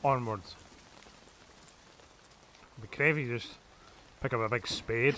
onwards. It'd be crazy just pick up a big spade.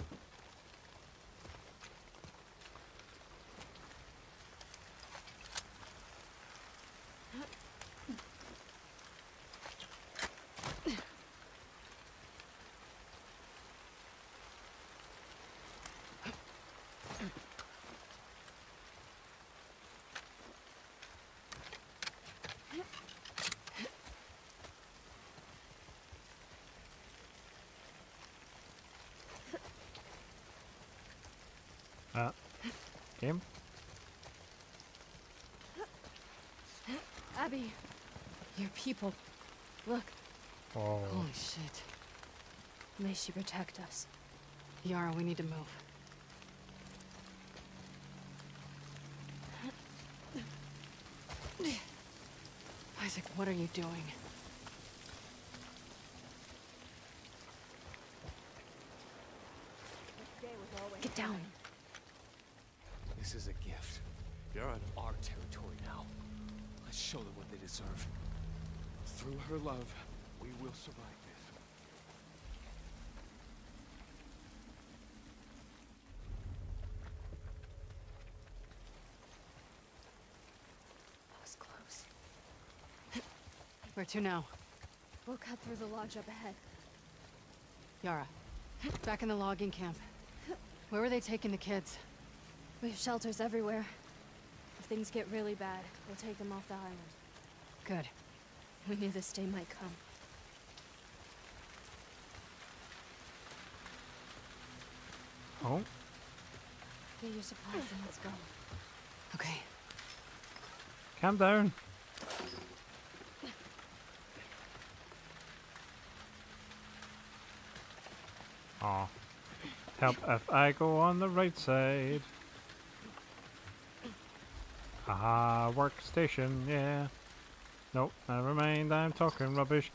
Game? Abby, your people. Look. Oh. Holy shit. May she protect us. Yara, we need to move. Isaac, what are you doing? Get down. This is a gift. You're on our territory now. Let's show them what they deserve. Through her love, we will survive this. That was close. Where to now? We'll cut through the lodge up ahead. Yara, back in the logging camp. Where were they taking the kids? We have shelters everywhere. If things get really bad, we'll take them off the island. Good. We knew this day might come. Oh. Get your supplies and let's go. Okay. Calm down. Aw. Help if I go on the right side. Haha, workstation, yeah. Nope, never mind, I'm talking rubbish.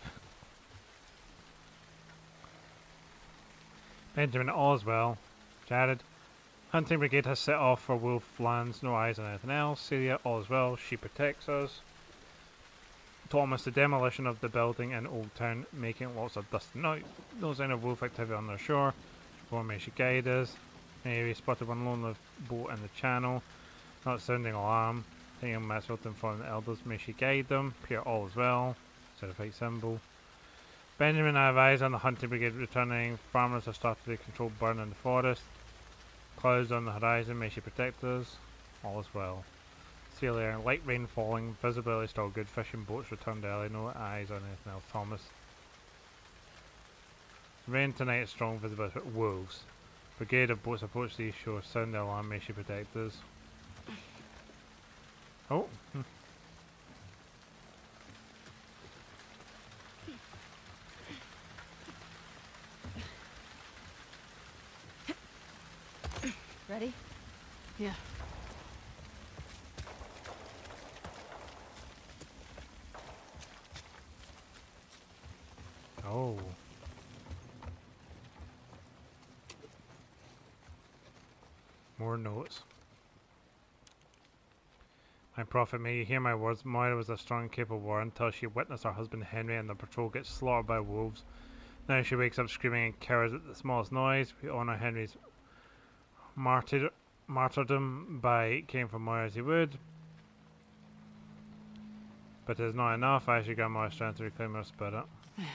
Benjamin Oswell. Jared. Hunting brigade has set off for wolf lands, no eyes on anything else. Celia Oswell, she protects us. Thomas, the demolition of the building in Old Town, making lots of dust and noise. No sign of wolf activity on the shore. Or may she guide us. Maybe spotted one lonely boat in the channel. Not sounding alarm. Taking Maxwell to inform the elders. May she guide them. Peer all as well. Seraphite symbol. Benjamin, I have eyes on the hunting brigade returning. Farmers have started to control burn in the forest. Clouds on the horizon. May she protect us. All is well. Celia, light rain falling. Visibility still good. Fishing boats returned early. No eyes on anything else. Thomas. Rain tonight is strong visibility. Wolves. Brigade of boats approach these shores. Sound the alarm. May she protect us. Oh. Ready? Yeah. Oh. More notes. My prophet, may you hear my words. Moira was a strong, capable warrior until she witnessed her husband Henry and the patrol get slaughtered by wolves. Now she wakes up screaming and cowers at the smallest noise. We honor Henry's martyrdom by caring for Moira as he would. But it is not enough. I should get more strength to reclaim her spirit. Man.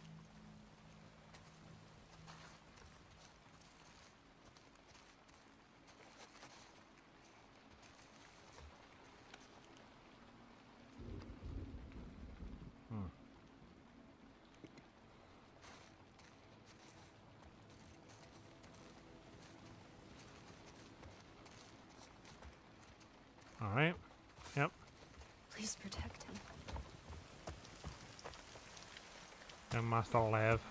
Alright. Yep. Please protect him. And Master Lev.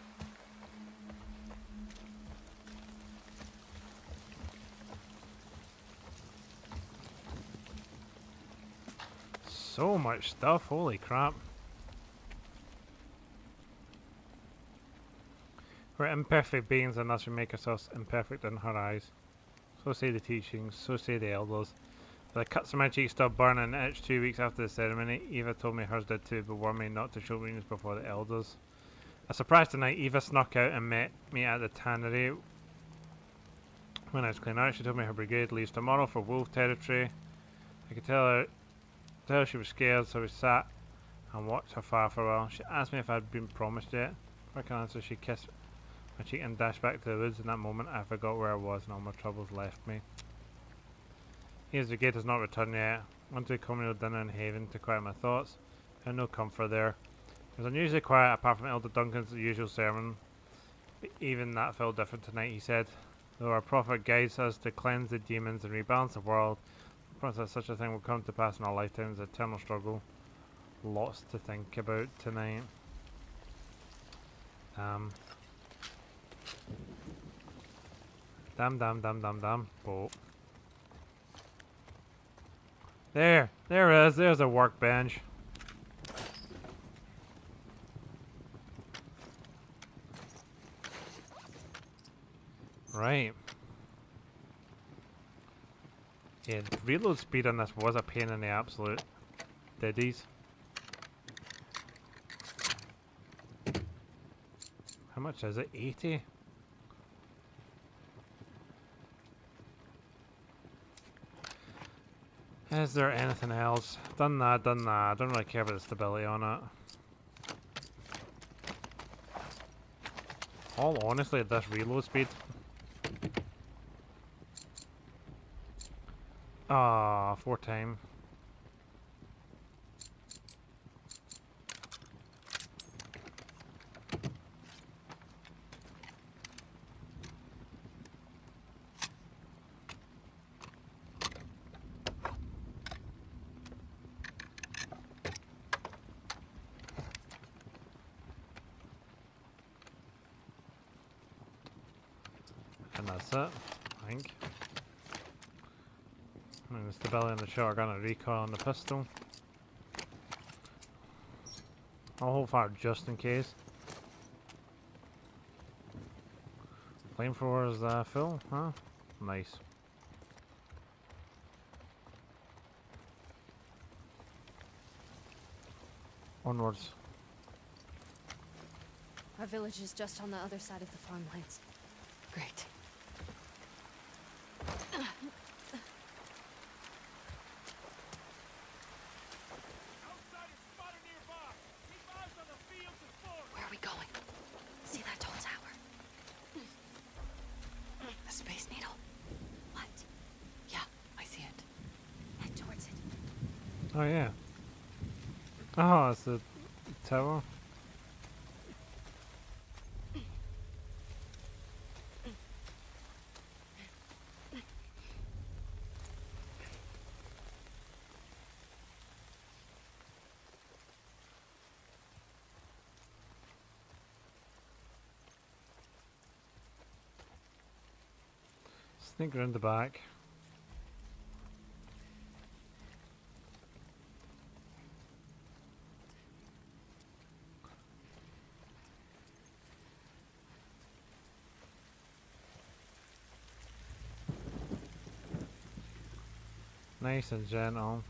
So much stuff, holy crap. We're imperfect beings and thus we make ourselves imperfect in her eyes. So say the teachings, so say the elders. The cuts on my cheeks stopped burning and itched 2 weeks after the ceremony. Eva told me hers did too, but warned me not to show weakness before the elders. A surprise tonight, Eva snuck out and met me at the tannery when I was cleaning out. She told me her brigade leaves tomorrow for wolf territory. I could tell she was scared, so we sat and watched her fire for a while. She asked me if I'd been promised yet. Before I could answer, she kissed my cheek and dashed back to the woods. In that moment, I forgot where I was and all my troubles left me. His brigade has not returned yet. Went to a communal dinner in Haven to quiet my thoughts. Found no comfort there. It was unusually quiet apart from Elder Duncan's usual sermon. But even that felt different tonight, he said. Though our prophet guides us to cleanse the demons and rebalance the world, the promise that such a thing will come to pass in our lifetimes, eternal struggle. Lots to think about tonight. Damn. Boat. There it is. There's a workbench. Right. Yeah, the reload speed on this was a pain in the absolute diddies. How much is it? 80? Is there anything else? Done that. I don't really care about the stability on it. All honestly, at this reload speed. Ah, 4 time. And that's it, I think. And the stability on the shotgun and recoil on the pistol. I'll hold fire just in case. Flamethrower is full, huh? Nice. Onwards. Our village is just on the other side of the farmlands. Great. Where are we going? See that tall tower? The Space Needle? What? Yeah, I see it. Head towards it. Oh yeah. Oh, it's the tower. Sneak around the back. Nice and gentle.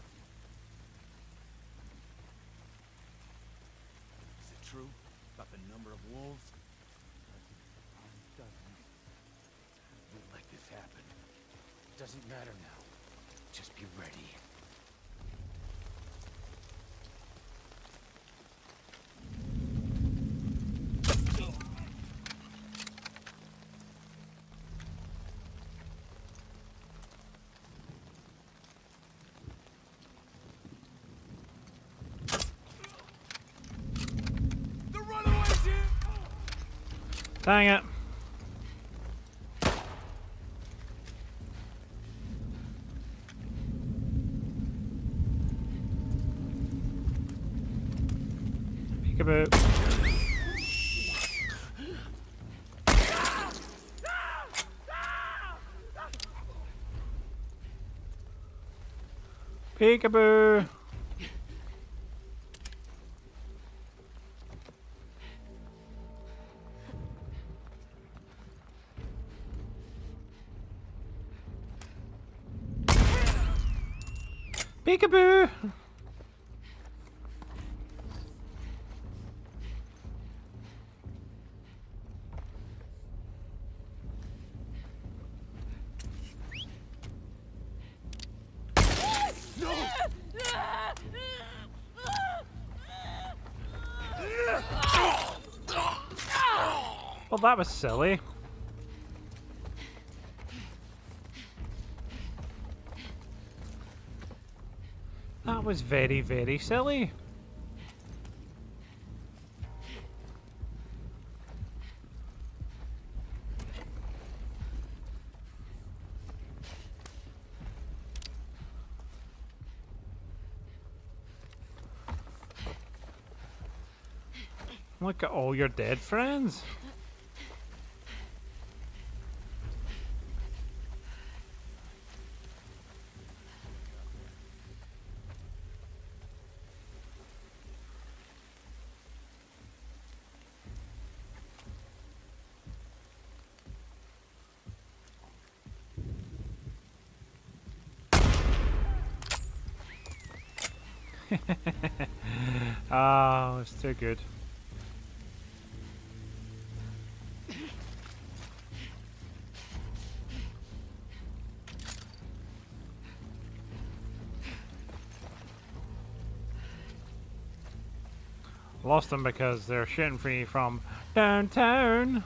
Is it true about the number of wolves? Won't let this happen. Doesn't matter now. Just be ready. The runaways here! Dang it! Peekaboo. Peekaboo. Peekaboo! Well, that was silly. That was very, very silly. Look at all your dead friends. Oh, it's too good. Lost them because they're shooting free from downtown.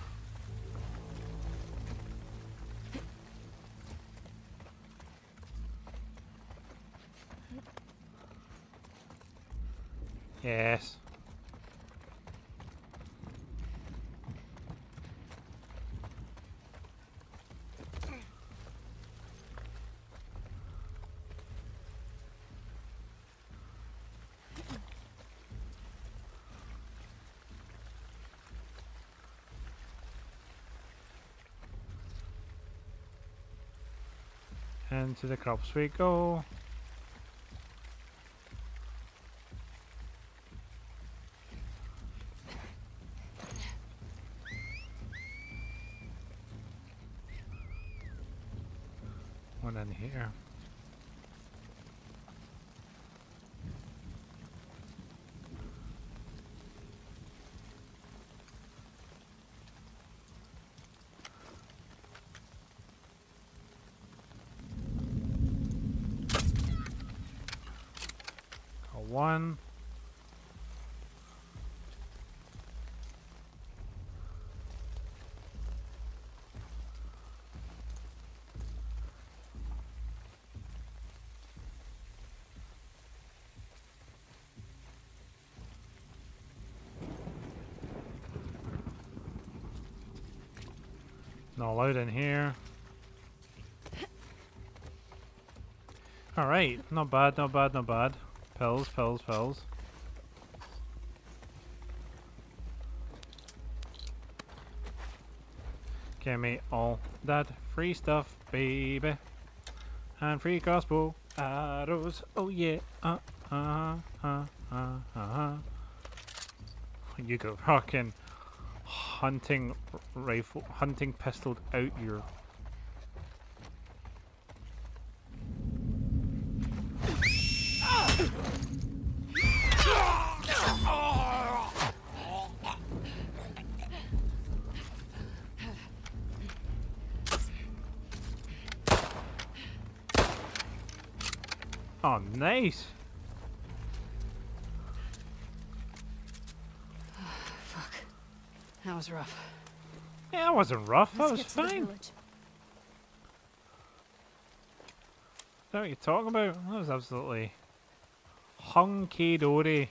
Yes. Into the crops we go. One in here. One. Not allowed in here. Alright, not bad, not bad, not bad. Pills, pills, pills. Give me all that free stuff, baby. And free crossbow arrows. Oh yeah. You go fucking hunting rifle, hunting pistol out your. Oh, nice. Fuck. That was rough. Yeah, that wasn't rough. That Let's was get to the fine. village. Is that what you're talking about? That was absolutely hunky dory.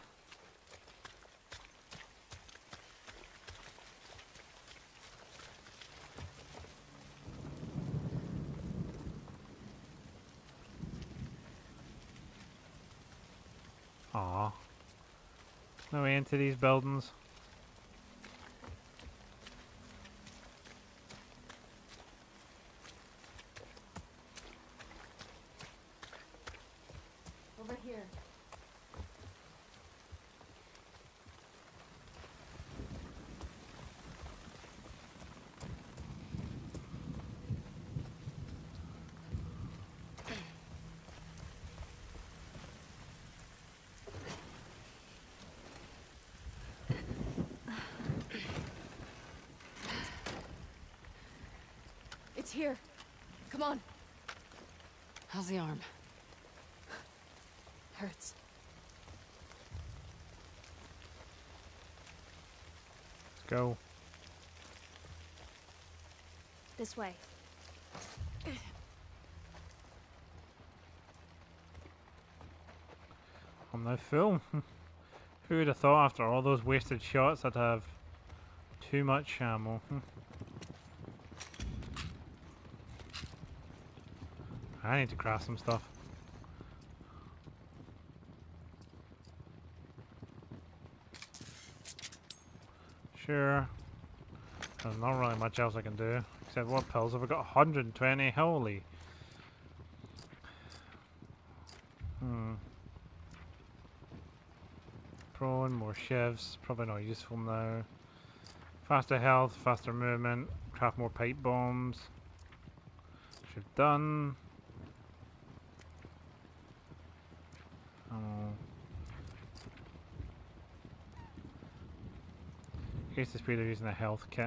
Aw. No way into these buildings. Over here. here. Come on. How's the arm? Hurts. Let's go. This way. I'm now full. Who would have thought after all those wasted shots I'd have too much ammo? I need to craft some stuff. Sure. There's not really much else I can do. Except what pills have I got? 120? Holy. Prone, more shivs. Probably not useful now. Faster health, faster movement. Craft more pipe bombs. Should have done. Increase the speed of using a health kit.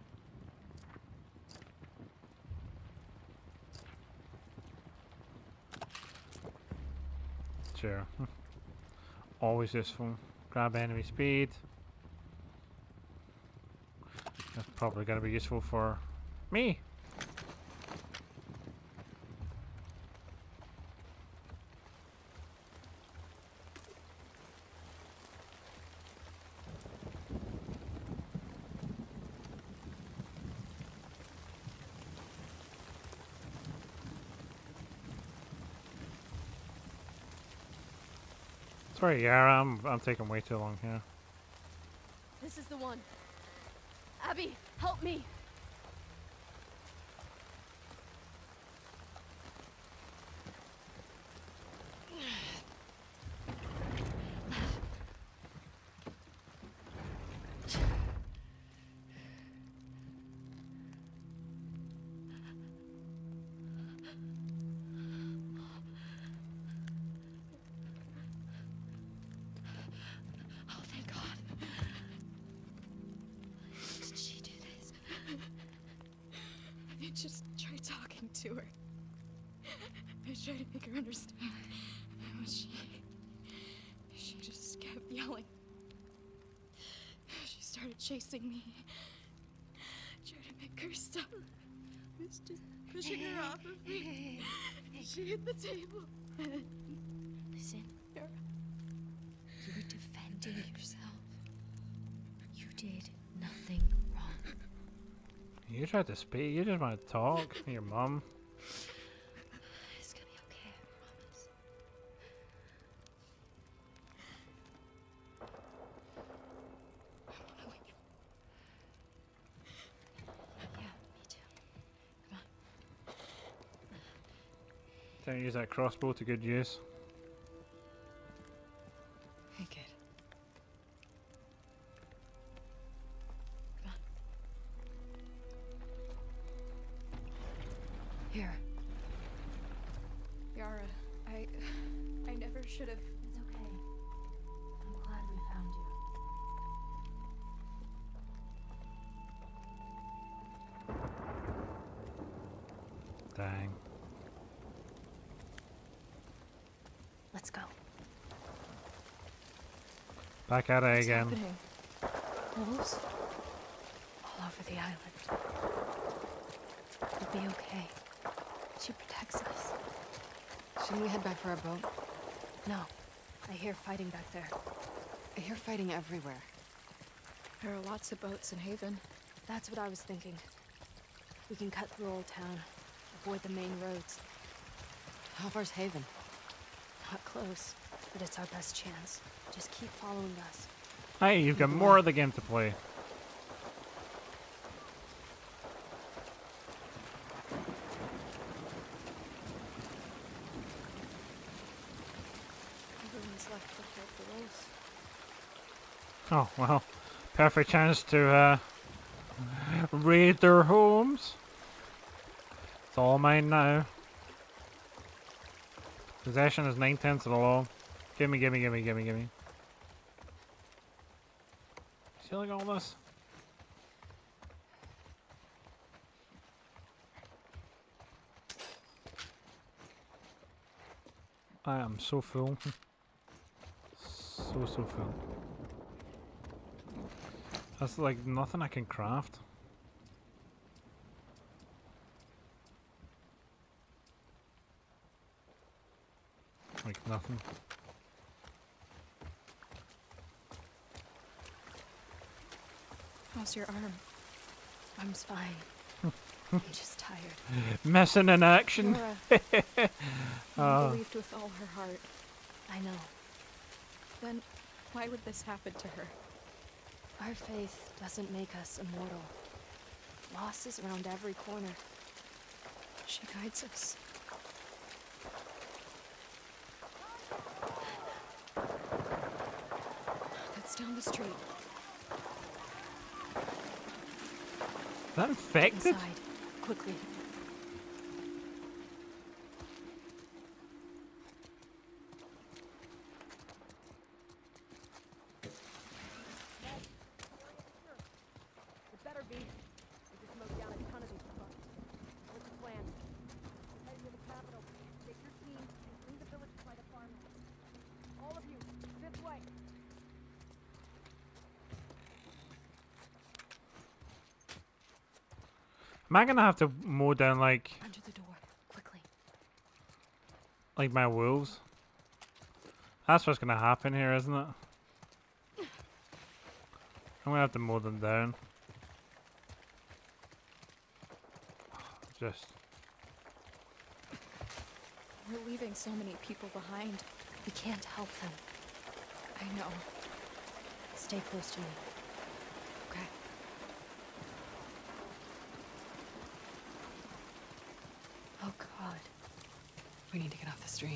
Sure. Always useful. Grab enemy speed. That's probably going to be useful for me. Sorry, Yara, I'm taking way too long here. This is the one. Abby, help me. Just try talking to her. I tried to make her understand. But she just kept yelling. She started chasing me. I tried to make her stop. I was just pushing her off of me. She hit the table. Listen. Yara. You were defending yourself. You did nothing wrong. You tried to speak, you just want to talk. Your mum. It's gonna be okay, I promise. Yeah, me too. Come on. Don't use that crossbow to good use. Hey, kid. Here. Yara, I never should have. It's okay. I'm glad we found you. Dang. Let's go. Back at it What's again. happening? Wolves? All over the island. We'll be okay. She protects us. Shouldn't we head back for our boat? No. I hear fighting back there. I hear fighting everywhere. There are lots of boats in Haven. That's what I was thinking. We can cut through Old Town. Avoid the main roads. How far's Haven? Not close, but it's our best chance. Just keep following us. Hey, you've got more of the game to play. Everyone's left to fight the wolves. Oh, well. Perfect chance to raid their homes. It's all mine now. Possession is 9/10 of the law. Gimme, gimme, gimme, gimme, gimme. See like all this? I am so full. So full. That's like nothing I can craft. Like nothing. How's your arm? Arm's fine. I'm just tired. Missing in action. Nora believed with all her heart. I know. Then why would this happen to her? Our faith doesn't make us immortal. Loss is around every corner. She guides us. That's down the street. Is that infected? Inside, quickly. It better be. We just mowed down a ton of these fucks. What's the plan? Head to the capital. Take your team and clean the village by the farmhouse. All of you, this way. Am I gonna have to mow down like Under the door, quickly. my wolves? That's what's gonna happen here, isn't it? I'm gonna have to mow them down. Just We're leaving so many people behind. We can't help them. I know. Stay close to me. Okay. Oh God. We need to get off the street.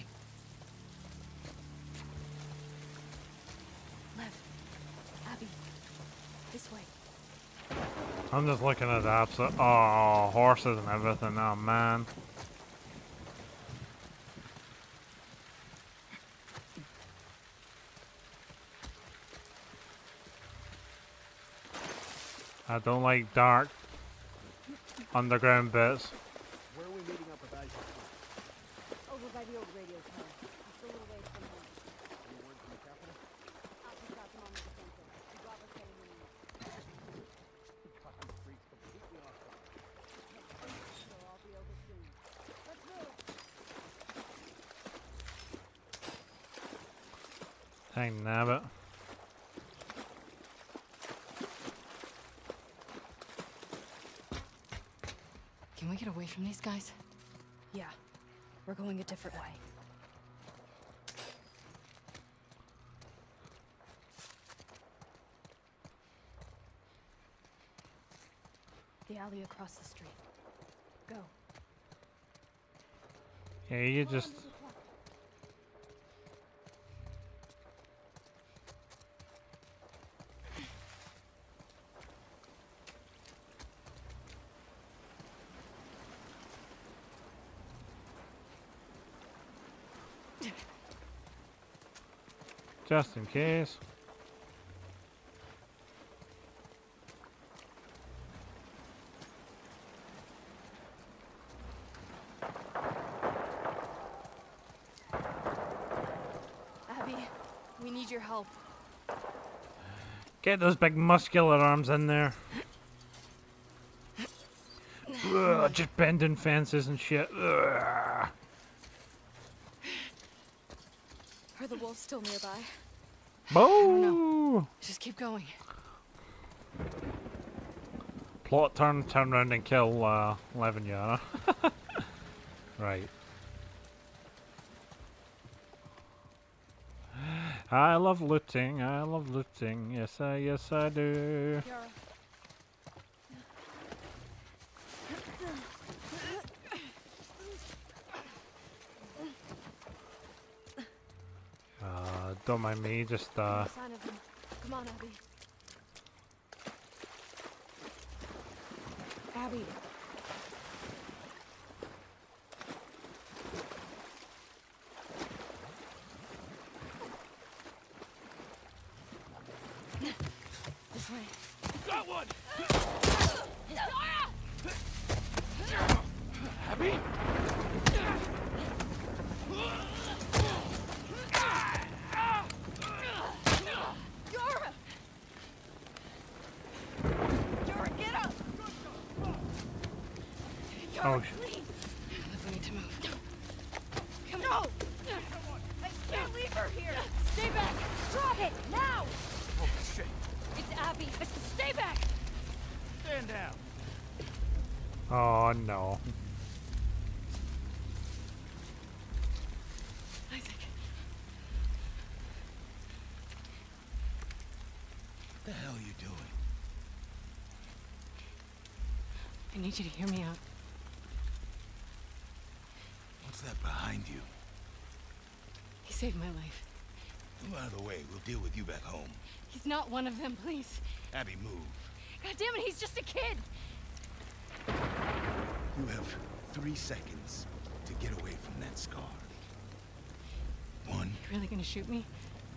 Lev. Abby. This way. I'm just looking at the absolute horses and everything. Oh man. I don't like dark underground bits. Where are we meeting up with Isaac? Over by the old radio tower. Just a little ways from home. Any word from the capital? Alfie got them on the defensive. He got us getting in. Fucking freaks completely off guard. They'll all be over soon. Let's move! Dang nabbit. Can we get away from these guys? Yeah. We're going a different way. The alley across the street. Go. Yeah, you just just in case. Abby, we need your help. Get those big muscular arms in there. Ugh, just bending fences and shit. Ugh. Are the wolves still nearby? Boo! Just keep going. Plot turn around and kill Lev and Yara. Right. I love looting, yes I do. Yara. Don't mind me, just No sign of them. Come on, Abby. Abby. This way. Got one! Abby? Yara! Yara, get up! Yara, Oh, please! We need to move. Come on! I can't leave her here! Stay back! Drop it! Now! Oh, shit. It's Abby! Stay back! Stand down. Oh no. Isaac. What the hell are you doing? I need you to hear me out. What's that behind you? He saved my life. Move out of the way. We'll deal with you back home. He's not one of them, please. Abby, move. God damn it, he's just a kid! You have 3 seconds to get away from that scar. 1, You really gonna shoot me?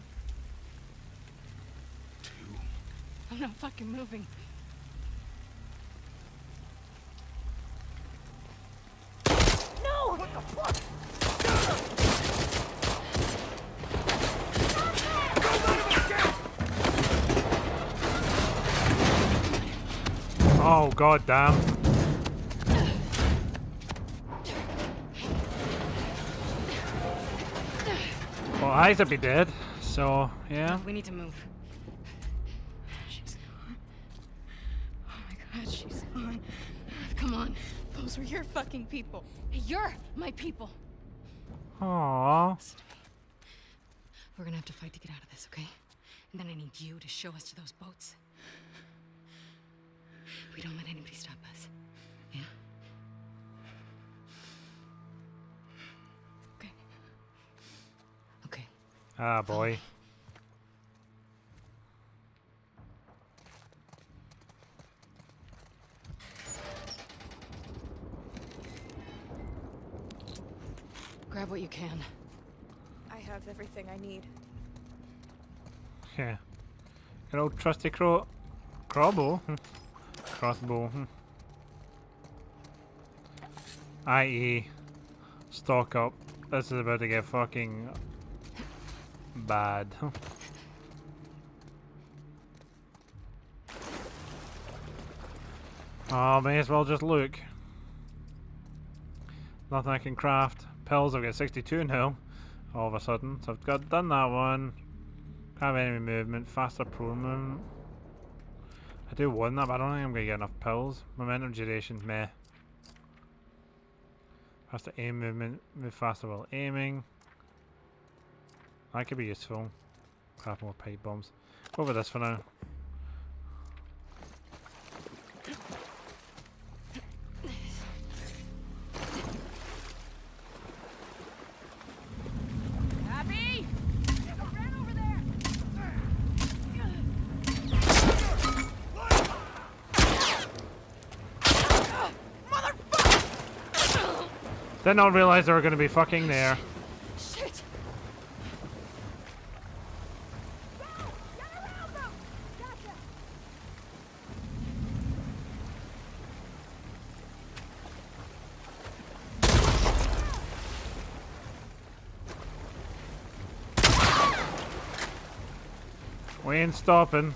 2. I'm not fucking moving. No! What the fuck? Oh god damn. Well, Isaac be dead, so yeah. We need to move. She's gone. Oh my god, she's gone. Come on. Those were your fucking people. You're my people. Aww. Listen to me. We're gonna have to fight to get out of this, okay? And then I need you to show us to those boats. We don't let anybody stop us. Yeah? Okay. Okay. Ah boy. Grab what you can. I have everything I need. Yeah. Good old trusty crowbow. Crossbow. I.e. stock up. This is about to get fucking bad. Oh, may as well just look. Nothing I can craft. Pills, I've got 62 now. All of a sudden. So I've done that one. Can't have enemy movement. Faster pro movement. I do want that, but I don't think I'm going to get enough pills. Momentum duration, meh. Faster aim movement. Move faster while aiming. That could be useful. Craft more pipe bombs. Go over this for now. Abby! Ran over there! Did not realize they were going to be fucking there. Shit! Go! Get around them! Gotcha! We ain't stopping.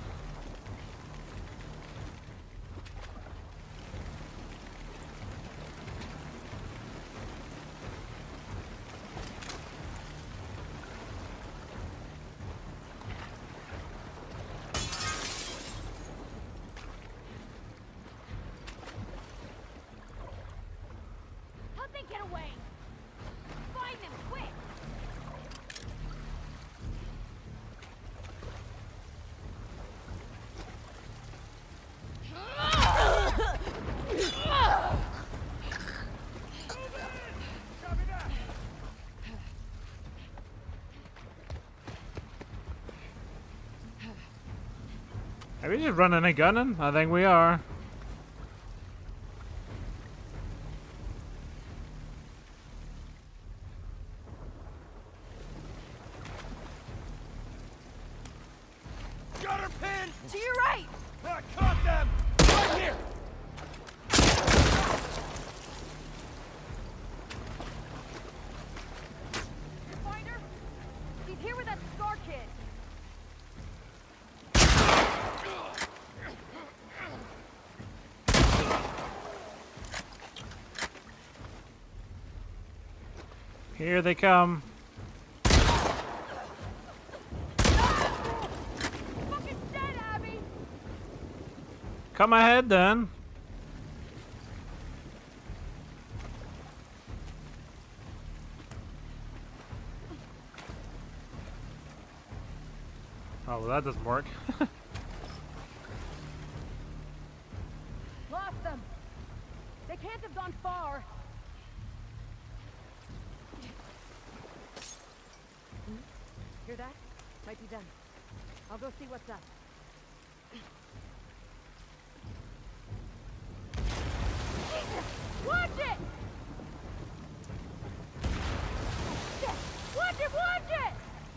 How'd they get away? Find them, quick! Are we just running and gunning? I think we are. Got her pinned! To your right! I caught them! Right here! Here they come. Fucking dead, Abby! Come ahead then. Oh, well, that doesn't work. Lost them! They can't have gone far! Hear that? Might be them. I'll go see what's up. Jesus! Watch it! Shit! Watch it! Watch it!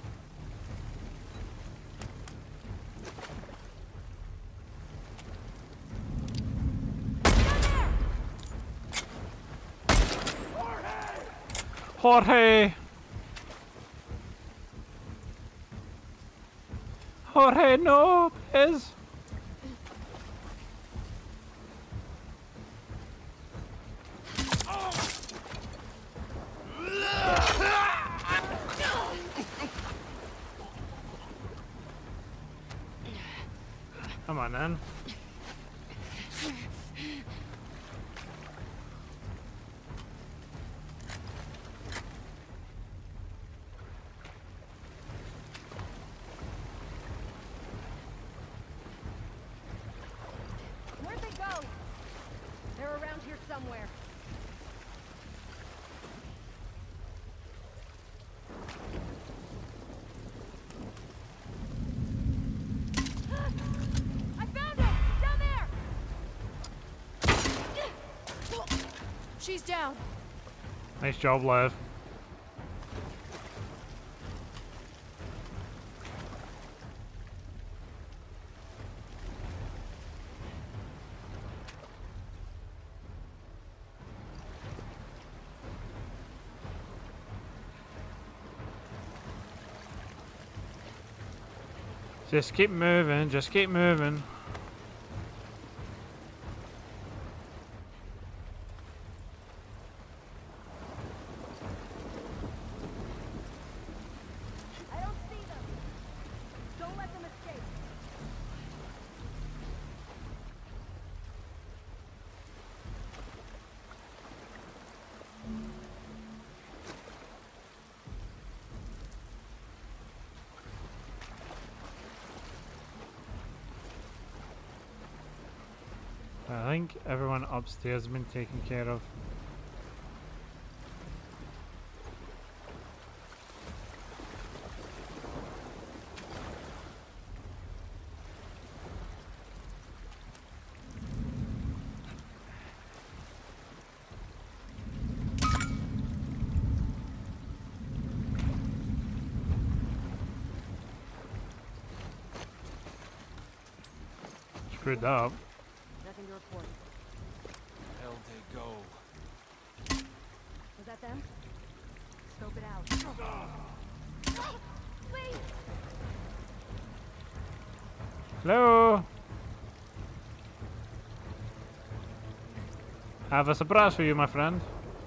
Jorge! Jorge, no, please! Come on, then. Where'd they go? They're around here somewhere. I found him! Down there! She's down. Nice job, Lev. Just keep moving, just keep moving. I don't see them. Don't let them escape. I think everyone upstairs has been taken care of. Screwed up. Nothing to report. Hell they go. Was that them? Scope it out. Please! Hello. I have a surprise for you, my friend.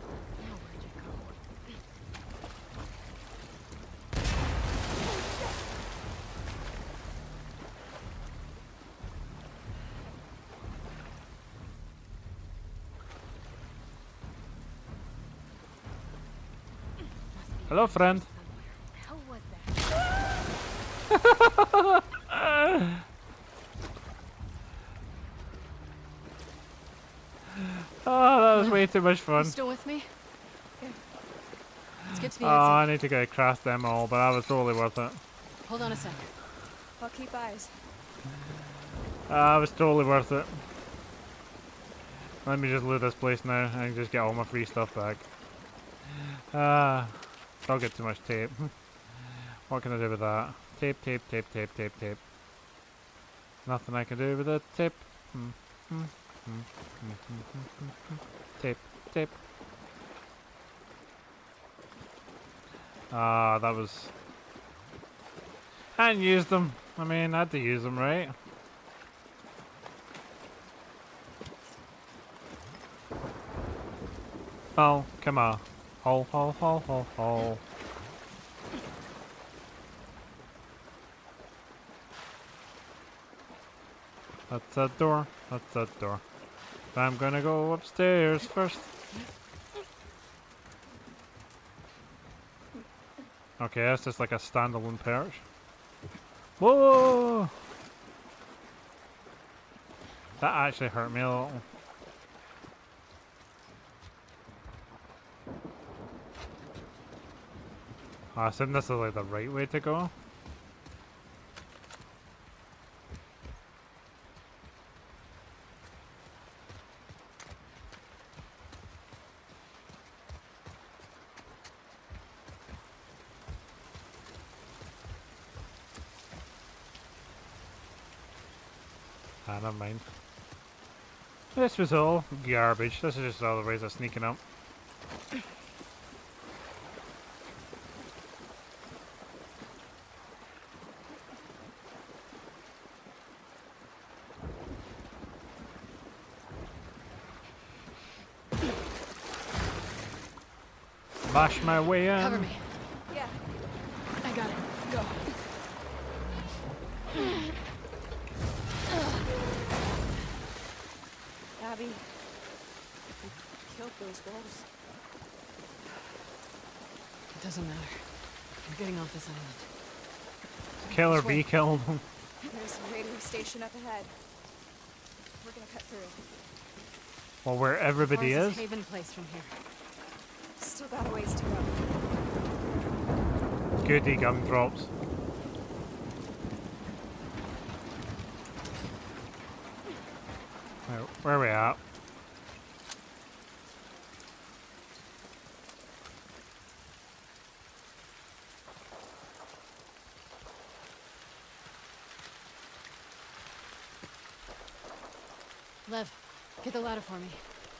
Hello, friend. How was that? Oh, that was way too much fun. You still with me? Here. Let's get to the Oh, exit. I need to go crash them all, but that was totally worth it. Hold on a sec. I'll keep eyes. That was totally worth it. Let me just loot this place now and just get all my free stuff back. I'll get too much tape. What can I do with that? Tape, tape, tape, tape, tape, tape. Nothing I can do with the tape. Tape, tape. Ah, that was... I hadn't used them. I mean, I had to use them, right? Oh, come on. Hole, hole, hole, hole, hole. That's a door. That's a door. I'm gonna go upstairs first. Okay, that's just like a standalone perch. Whoa! That actually hurt me a little. I assume this is like the right way to go. Ah, never mind. This was all garbage. This is just all the ways of sneaking up. Bash my way in. Cover me. Yeah. I got it. Go. Abby, you killed those wolves. It doesn't matter. We're getting off this island. Killer bee killed him. There's a radio station up ahead. We're gonna cut through. Well, where everybody How far is. this Haven place from here? Still got a ways to go. Goody gumdrops. Right, where are we at? Lev, get the ladder for me.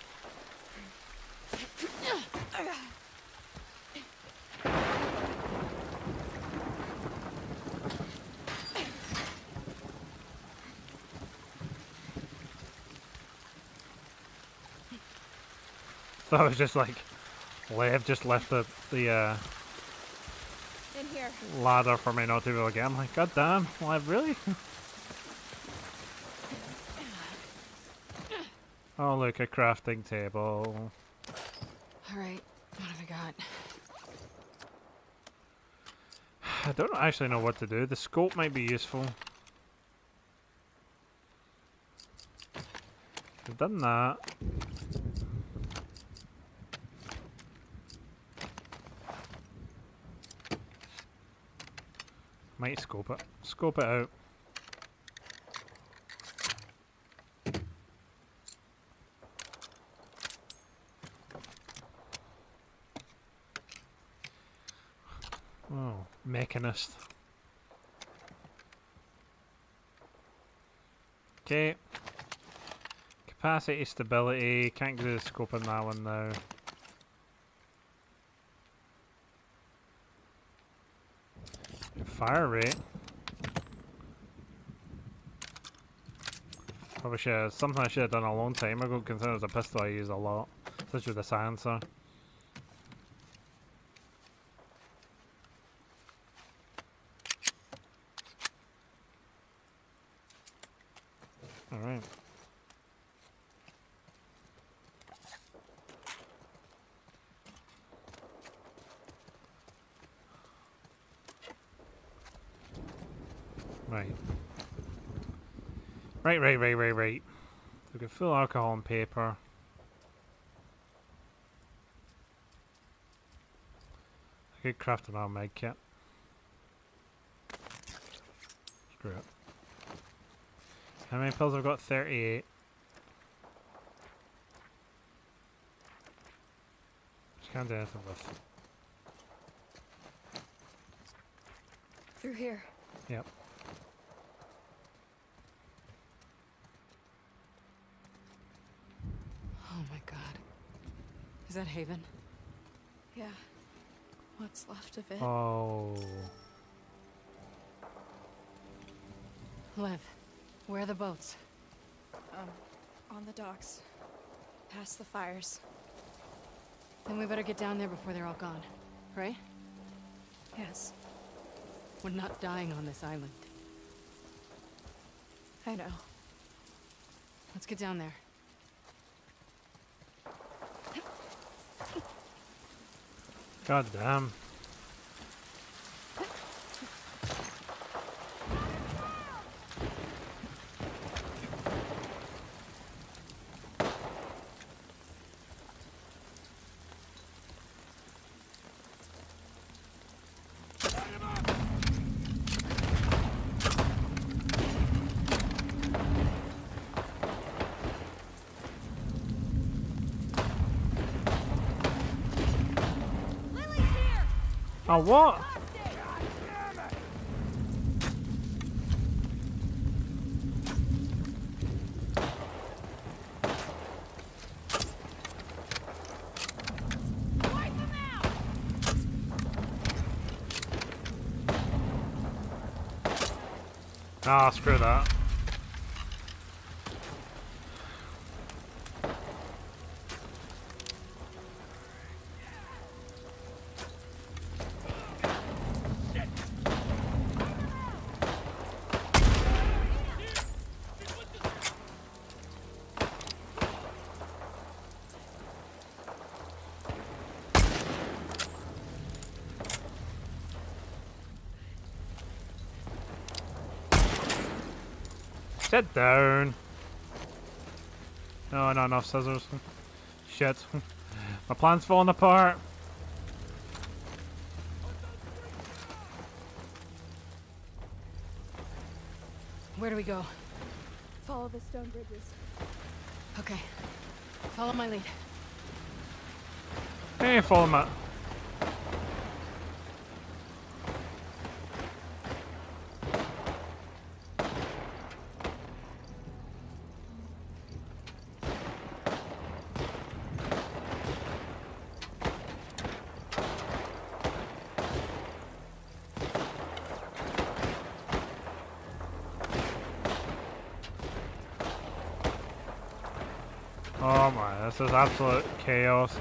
So I was just like, Lev just left the In here. ladder for me not to be able to get. I'm like, god damn, Lev, really? Oh look, a crafting table. Alright, what have I got? I don't actually know what to do. The scope might be useful. I've done that. Might scope it. Scope it out. Oh, mechanist. Okay. Capacity, stability. Can't do the scope on that one now. Fire rate. Probably should have, something I should have done a long time ago, considering it's a pistol I use a lot. Such with the silencer. Alright. Right. Right. We got full alcohol and paper. I could craft another med kit. Screw it. How many pills have I got? 38. Just can't do anything with. Through here. Yep. Oh my god. Is that Haven? Yeah. What's left of it? Oh. Lev, where are the boats? On the docks. Past the fires. Then we better get down there before they're all gone, right? Yes, We're not dying on this island. I know. Let's get down there. God damn. Oh, what? Ah, screw that. Sit down. No, not enough scissors. Shit. My plan's falling apart. Where do we go? Follow the stone bridges. Okay. Follow my lead. Hey, follow my... Oh my, this is absolute chaos.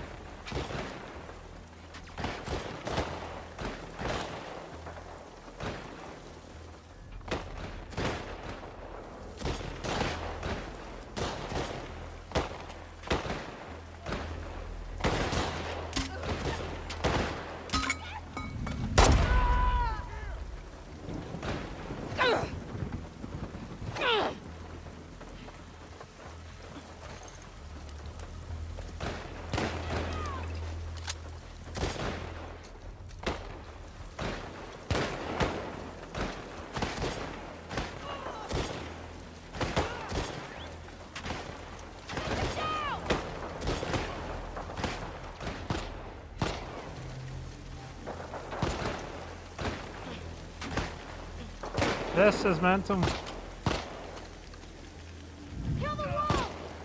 This is mental. Kill the wall!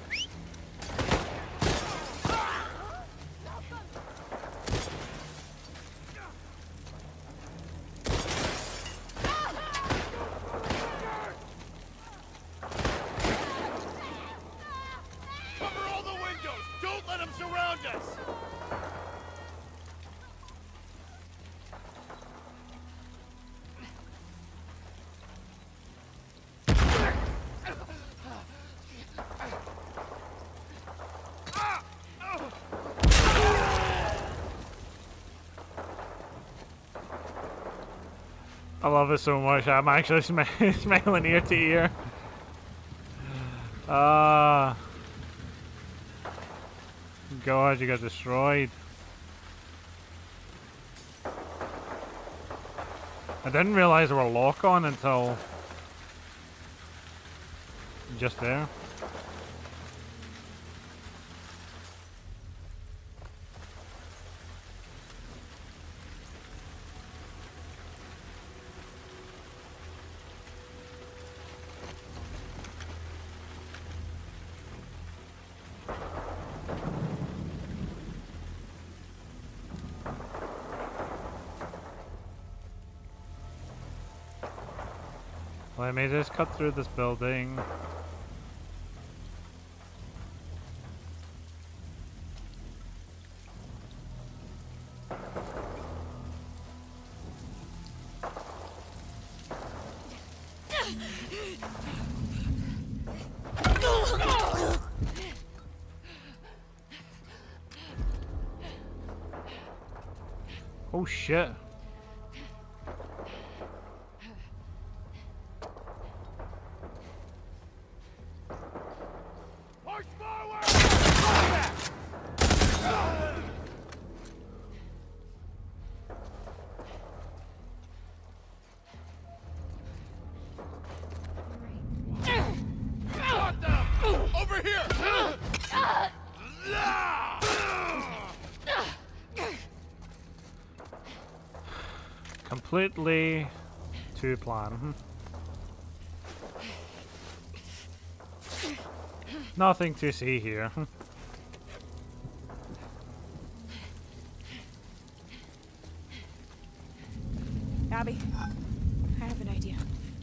Cover all the windows! Don't let them surround us! I love it so much. I'm actually smiling ear to ear. Ah. God, you got destroyed. I didn't realize there were lock on until just there. Well, I may just cut through this building. Oh shit. March forward! Got them! Over here! Completely to plan. Nothing to see here. Abby, I have an idea.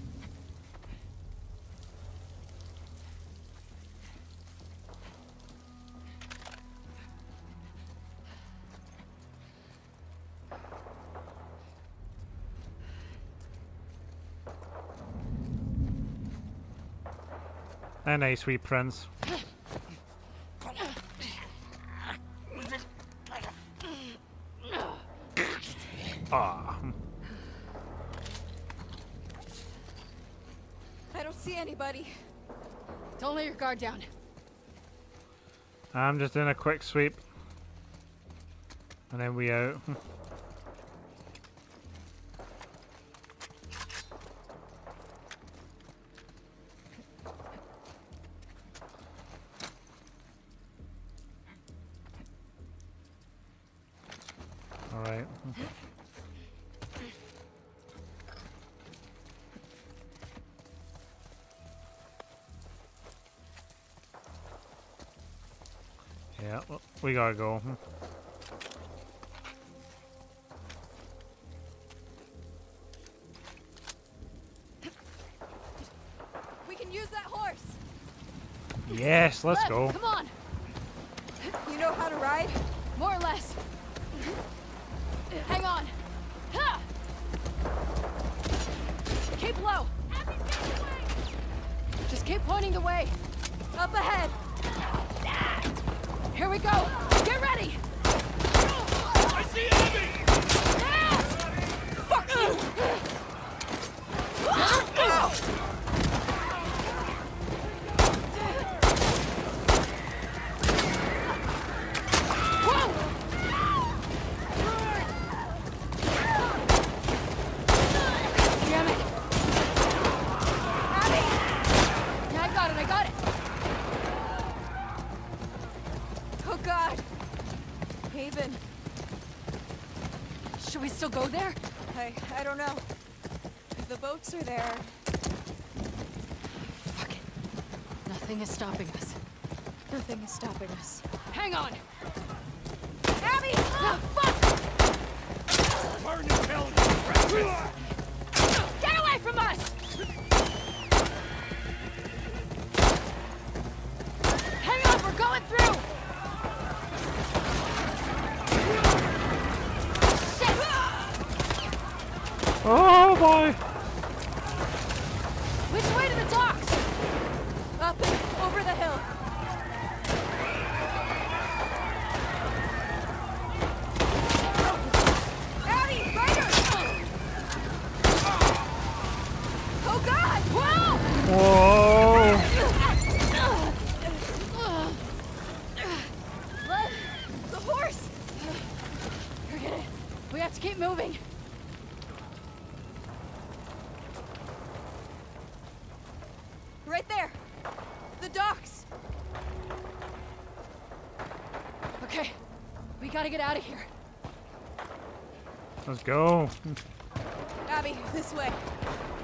And a sweet prince. Ah. I don't see anybody. Don't let your guard down. I'm just doing a quick sweep. And then we out. Alright. Yeah, well, we gotta go. We can use that horse. Yes, let's go. Come on. You know how to ride? More or less. Hang on. Ha! Keep low. Just keep pointing the way. Up ahead. Here we go. Get ready. I see enemy! Fuck you! Damn it. Abby! Yeah, I got it. Oh God. Haven. Should we still go there? I don't know. If the boats are there. Fuck it. Nothing is stopping us. Nothing is stopping us. Hang on. Abby! Ah, fuck! Burn your belly! Get away from us! Hang on, we're going through! Shit! Oh boy! Which way to the docks? Up and over the hill. Abby! Ryder! Oh God! Whoa! Whoa! The horse! Forget it. We have to keep moving. Right there! The docks! Okay, we gotta get out of here. Let's go. Abby, this way.